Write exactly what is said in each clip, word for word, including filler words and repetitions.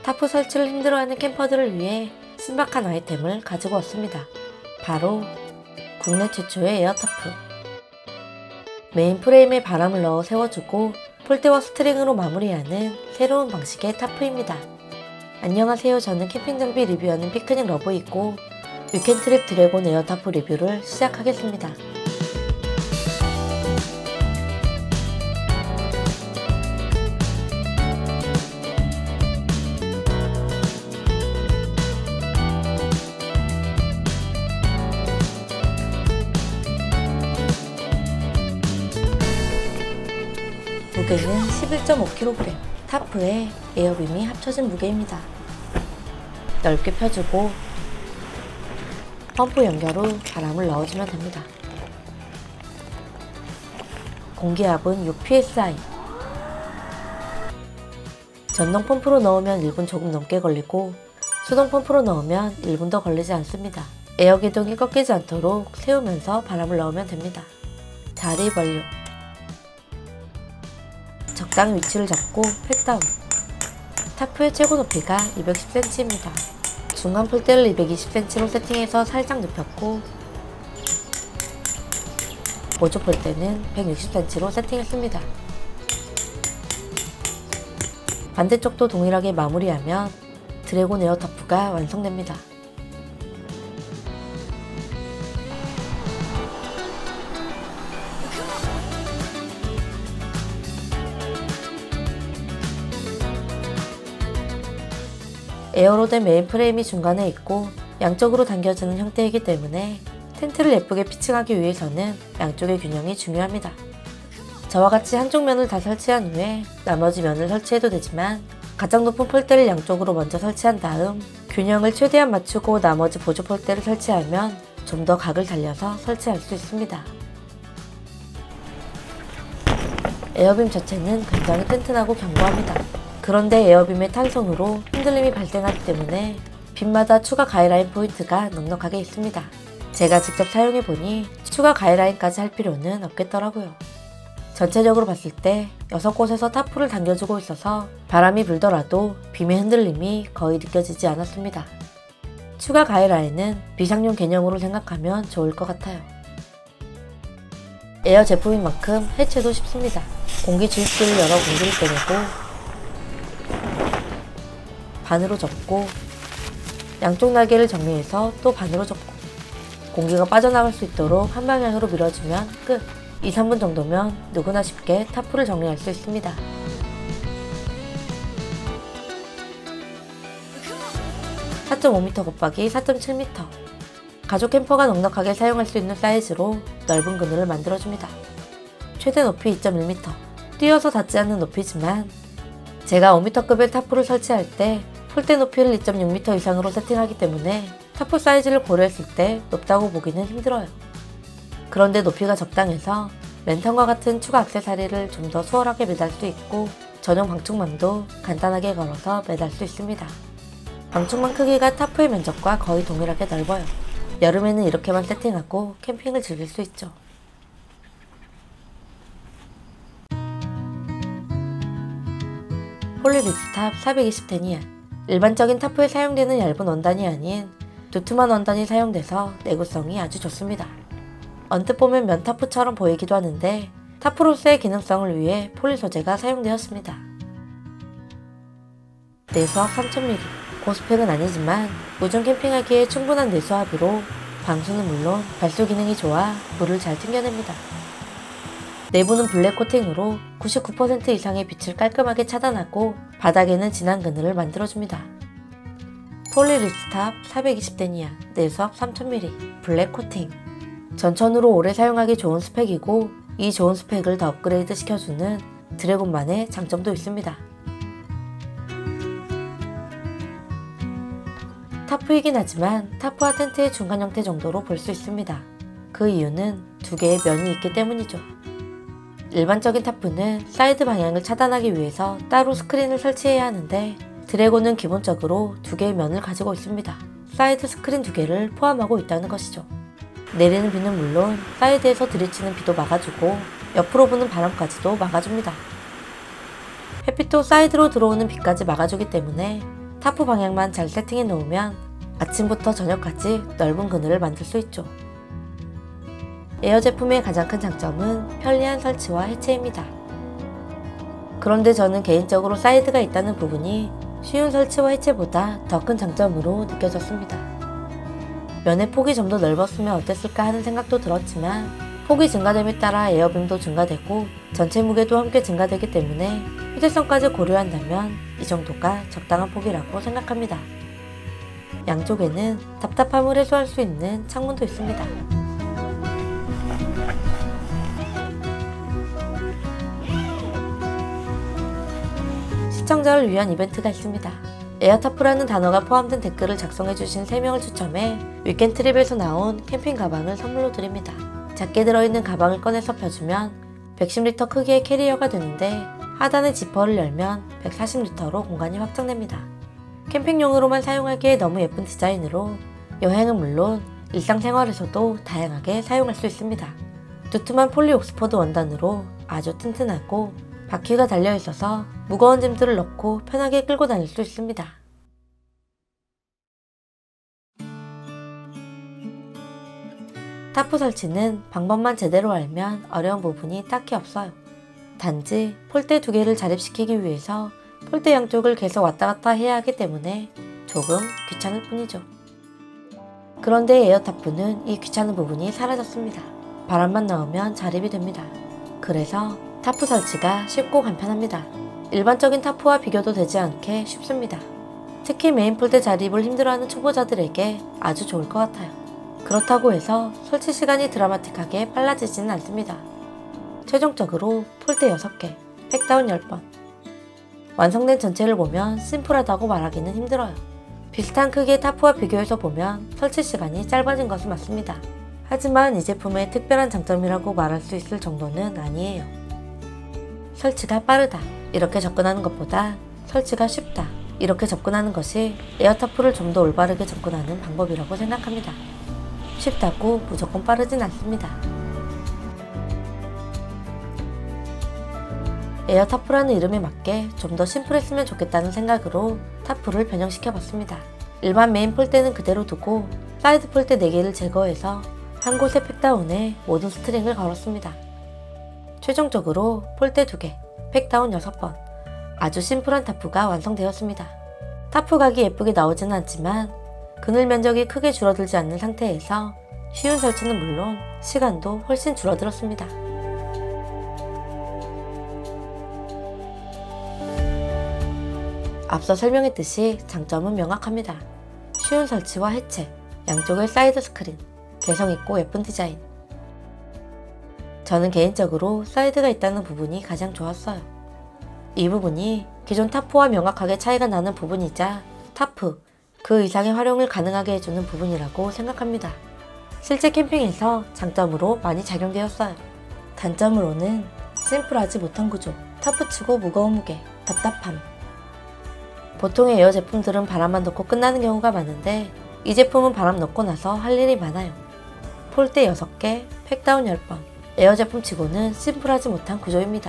타프 설치를 힘들어하는 캠퍼들을 위해 신박한 아이템을 가지고 왔습니다. 바로 국내 최초의 에어타프. 메인 프레임에 바람을 넣어 세워주고 폴대와 스트링으로 마무리하는 새로운 방식의 타프입니다. 안녕하세요, 저는 캠핑 장비 리뷰하는 피크닉 러브이고 위켄트립 드래곤 에어타프 리뷰를 시작하겠습니다. 무게는 십일 점 오 킬로그램, 타프에 에어빔이 합쳐진 무게입니다. 넓게 펴주고 펌프 연결 후 바람을 넣어주면 됩니다. 공기압은 육 피 에스 아이. 전동 펌프로 넣으면 일 분 조금 넘게 걸리고 수동 펌프로 넣으면 일 분도 걸리지 않습니다. 에어 기둥이 꺾이지 않도록 세우면서 바람을 넣으면 됩니다. 자리 완료. 적당히 위치를 잡고 팩다운. 타프의 최고 높이가 이백십 센티미터입니다. 중간 폴대를 이백이십 센티미터로 세팅해서 살짝 눕혔고 보조 폴대는 백육십 센티미터로 세팅했습니다. 반대쪽도 동일하게 마무리하면 드래곤 에어타프가 완성됩니다. 에어로 된 메인 프레임이 중간에 있고 양쪽으로 당겨지는 형태이기 때문에 텐트를 예쁘게 피칭하기 위해서는 양쪽의 균형이 중요합니다. 저와 같이 한쪽 면을 다 설치한 후에 나머지 면을 설치해도 되지만 가장 높은 폴대를 양쪽으로 먼저 설치한 다음 균형을 최대한 맞추고 나머지 보조 폴대를 설치하면 좀 더 각을 살려서 설치할 수 있습니다. 에어빔 자체는 굉장히 튼튼하고 견고합니다. 그런데 에어빔의 탄성으로 흔들림이 발생하기 때문에 빔마다 추가 가이라인 포인트가 넉넉하게 있습니다. 제가 직접 사용해보니 추가 가이라인까지 할 필요는 없겠더라고요. 전체적으로 봤을 때 여섯 곳에서 타프를 당겨주고 있어서 바람이 불더라도 빔의 흔들림이 거의 느껴지지 않았습니다. 추가 가이라인은 비상용 개념으로 생각하면 좋을 것 같아요. 에어 제품인 만큼 해체도 쉽습니다. 공기 주입구를 열어 공기를 빼내고 반으로 접고 양쪽 날개를 정리해서 또 반으로 접고 공기가 빠져나갈 수 있도록 한 방향으로 밀어주면 끝! 이, 삼 분 정도면 누구나 쉽게 타프를 정리할 수 있습니다. 사 점 오 미터 곱하기 사 점 칠 미터. 가족 캠퍼가 넉넉하게 사용할 수 있는 사이즈로 넓은 그늘을 만들어줍니다. 최대 높이 이 점 일 미터. 뛰어서 닿지 않는 높이지만 제가 오 미터급의 타프를 설치할 때 폴대 높이를 이 점 육 미터 이상으로 세팅하기 때문에 타프 사이즈를 고려했을 때 높다고 보기는 힘들어요. 그런데 높이가 적당해서 랜턴과 같은 추가 액세서리를 좀 더 수월하게 매달 수 있고 전용 방충망도 간단하게 걸어서 매달 수 있습니다. 방충망 크기가 타프의 면적과 거의 동일하게 넓어요. 여름에는 이렇게만 세팅하고 캠핑을 즐길 수 있죠. 폴리리스탑 사백이십 데니아. 일반적인 타프에 사용되는 얇은 원단이 아닌 두툼한 원단이 사용돼서 내구성이 아주 좋습니다. 언뜻 보면 면타프처럼 보이기도 하는데 타프로서의 기능성을 위해 폴리 소재가 사용되었습니다. 내수압 삼천 밀리미터. 고스펙은 아니지만 우중 캠핑하기에 충분한 내수압으로 방수는 물론 발수 기능이 좋아 물을 잘 튕겨냅니다. 내부는 블랙 코팅으로 구십구 퍼센트 이상의 빛을 깔끔하게 차단하고 바닥에는 진한 그늘을 만들어줍니다. 폴리리스탑 사백이십 데니아, 내수압 삼천 밀리미터, 블랙 코팅. 전천후로 오래 사용하기 좋은 스펙이고 이 좋은 스펙을 더 업그레이드 시켜주는 드래곤만의 장점도 있습니다. 타프이긴 하지만 타프와 텐트의 중간 형태 정도로 볼 수 있습니다. 그 이유는 두 개의 면이 있기 때문이죠. 일반적인 타프는 사이드 방향을 차단하기 위해서 따로 스크린을 설치해야 하는데 드래곤은 기본적으로 두 개의 면을 가지고 있습니다. 사이드 스크린 두 개를 포함하고 있다는 것이죠. 내리는 비는 물론 사이드에서 들이치는 비도 막아주고 옆으로 부는 바람까지도 막아줍니다. 햇빛도 사이드로 들어오는 비까지 막아주기 때문에 타프 방향만 잘 세팅해 놓으면 아침부터 저녁까지 넓은 그늘을 만들 수 있죠. 에어 제품의 가장 큰 장점은 편리한 설치와 해체입니다. 그런데 저는 개인적으로 사이드가 있다는 부분이 쉬운 설치와 해체보다 더 큰 장점으로 느껴졌습니다. 면의 폭이 좀 더 넓었으면 어땠을까 하는 생각도 들었지만 폭이 증가됨에 따라 에어빔도 증가되고 전체 무게도 함께 증가되기 때문에 휴대성까지 고려한다면 이 정도가 적당한 폭이라고 생각합니다. 양쪽에는 답답함을 해소할 수 있는 창문도 있습니다. 시청자를 위한 이벤트가 있습니다. 에어타프라는 단어가 포함된 댓글을 작성해주신 세 명을 추첨해 위켄드 트립에서 나온 캠핑 가방을 선물로 드립니다. 작게 들어있는 가방을 꺼내서 펴주면 백십 리터 크기의 캐리어가 되는데 하단의 지퍼를 열면 백사십 리터로 공간이 확장됩니다. 캠핑용으로만 사용하기에 너무 예쁜 디자인으로 여행은 물론 일상생활에서도 다양하게 사용할 수 있습니다. 두툼한 폴리 옥스퍼드 원단으로 아주 튼튼하고 바퀴가 달려있어서 무거운 짐들을 넣고 편하게 끌고 다닐 수 있습니다. 타프 설치는 방법만 제대로 알면 어려운 부분이 딱히 없어요. 단지 폴대 두 개를 자립시키기 위해서 폴대 양쪽을 계속 왔다 갔다 해야 하기 때문에 조금 귀찮을 뿐이죠. 그런데 에어타프는 이 귀찮은 부분이 사라졌습니다. 바람만 나오면 자립이 됩니다. 그래서 타프 설치가 쉽고 간편합니다. 일반적인 타프와 비교도 되지 않게 쉽습니다. 특히 메인 폴대 자립을 힘들어하는 초보자들에게 아주 좋을 것 같아요. 그렇다고 해서 설치 시간이 드라마틱하게 빨라지지는 않습니다. 최종적으로 폴대 여섯 개, 팩다운 십 번. 완성된 전체를 보면 심플하다고 말하기는 힘들어요. 비슷한 크기의 타프와 비교해서 보면 설치 시간이 짧아진 것은 맞습니다. 하지만 이 제품의 특별한 장점이라고 말할 수 있을 정도는 아니에요. 설치가 빠르다 이렇게 접근하는 것보다 설치가 쉽다 이렇게 접근하는 것이 에어타프를 좀 더 올바르게 접근하는 방법이라고 생각합니다. 쉽다고 무조건 빠르진 않습니다. 에어타프라는 이름에 맞게 좀 더 심플했으면 좋겠다는 생각으로 타프를 변형시켜 봤습니다. 일반 메인 폴대는 그대로 두고 사이드 폴대 네 개를 제거해서 한 곳에 팩다운에 모든 스트링을 걸었습니다. 최종적으로 폴대 두 개, 팩다운 여섯 번, 아주 심플한 타프가 완성되었습니다. 타프 각이 예쁘게 나오지는 않지만 그늘 면적이 크게 줄어들지 않는 상태에서 쉬운 설치는 물론 시간도 훨씬 줄어들었습니다. 앞서 설명했듯이 장점은 명확합니다. 쉬운 설치와 해체, 양쪽에 사이드 스크린, 개성있고 예쁜 디자인. 저는 개인적으로 사이드가 있다는 부분이 가장 좋았어요. 이 부분이 기존 타프와 명확하게 차이가 나는 부분이자 타프, 그 이상의 활용을 가능하게 해주는 부분이라고 생각합니다. 실제 캠핑에서 장점으로 많이 작용되었어요. 단점으로는 심플하지 못한 구조, 타프치고 무거운 무게, 답답함. 보통의 에어 제품들은 바람만 넣고 끝나는 경우가 많은데 이 제품은 바람 넣고 나서 할 일이 많아요. 폴대 여섯 개, 팩다운 십 번. 에어 제품 치고는 심플하지 못한 구조입니다.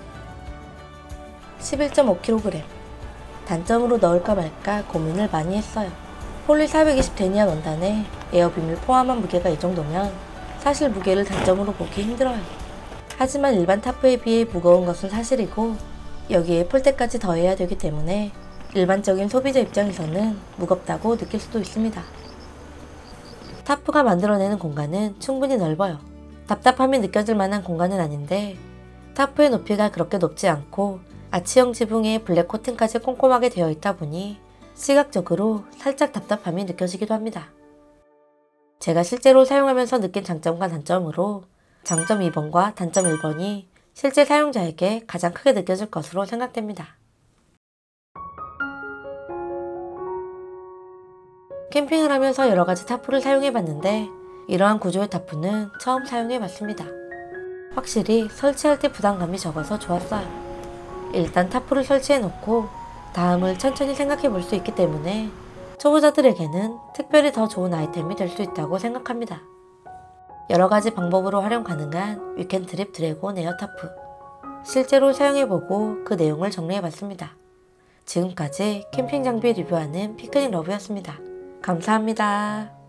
십일 점 오 킬로그램. 단점으로 넣을까 말까 고민을 많이 했어요. 폴리 사백이십 데니아 원단에 에어빔을 포함한 무게가 이 정도면 사실 무게를 단점으로 보기 힘들어요. 하지만 일반 타프에 비해 무거운 것은 사실이고 여기에 폴대까지 더해야 되기 때문에 일반적인 소비자 입장에서는 무겁다고 느낄 수도 있습니다. 타프가 만들어내는 공간은 충분히 넓어요. 답답함이 느껴질 만한 공간은 아닌데 타프의 높이가 그렇게 높지 않고 아치형 지붕에 블랙 코팅까지 꼼꼼하게 되어 있다 보니 시각적으로 살짝 답답함이 느껴지기도 합니다. 제가 실제로 사용하면서 느낀 장점과 단점으로 장점 이 번과 단점 일 번이 실제 사용자에게 가장 크게 느껴질 것으로 생각됩니다. 캠핑을 하면서 여러가지 타프를 사용해봤는데 이러한 구조의 타프는 처음 사용해봤습니다. 확실히 설치할 때 부담감이 적어서 좋았어요. 일단 타프를 설치해놓고 다음을 천천히 생각해볼 수 있기 때문에 초보자들에게는 특별히 더 좋은 아이템이 될 수 있다고 생각합니다. 여러가지 방법으로 활용 가능한 위켄드 트립 드래곤 에어타프. 실제로 사용해보고 그 내용을 정리해봤습니다. 지금까지 캠핑 장비 리뷰하는 피크닉 러브였습니다. 감사합니다.